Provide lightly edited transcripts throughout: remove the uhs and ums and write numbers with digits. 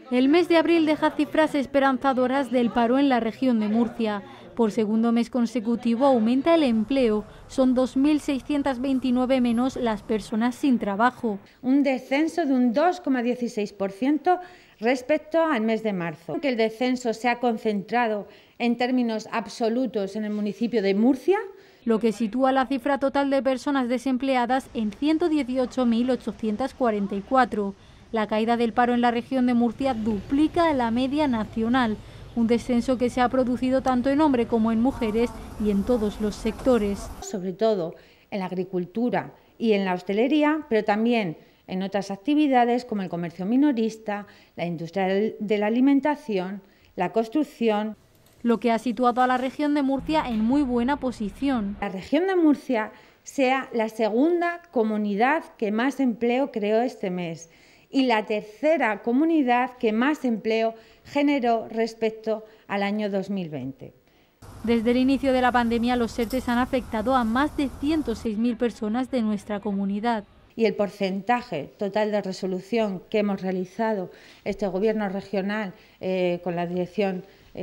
El mes de abril deja cifras esperanzadoras del paro en la región de Murcia. Por segundo mes consecutivo aumenta el empleo. Son 2.629 menos las personas sin trabajo. Un descenso de un 2,16% respecto al mes de marzo. Que el descenso se ha concentrado en términos absolutos en el municipio de Murcia, lo que sitúa la cifra total de personas desempleadas en 118.844. La caída del paro en la región de Murcia duplica la media nacional, un descenso que se ha producido tanto en hombres como en mujeres y en todos los sectores. Sobre todo en la agricultura y en la hostelería, pero también en otras actividades como el comercio minorista, la industria de la alimentación, la construcción. Lo que ha situado a la región de Murcia en muy buena posición. La región de Murcia sea la segunda comunidad que más empleo creó este mes y la tercera comunidad que más empleo generó respecto al año 2020. Desde el inicio de la pandemia, los ERTE han afectado a más de 106.000 personas de nuestra comunidad. Y el porcentaje total de resolución que hemos realizado este Gobierno regional con la dirección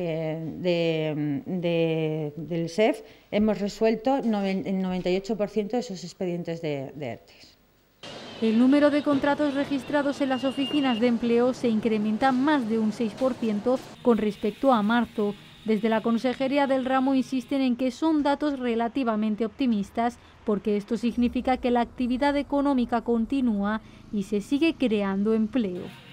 del SEF, hemos resuelto el 98% de esos expedientes de ERTE. El número de contratos registrados en las oficinas de empleo se incrementa más de un 6% con respecto a marzo. Desde la Consejería del ramo insisten en que son datos relativamente optimistas porque esto significa que la actividad económica continúa y se sigue creando empleo.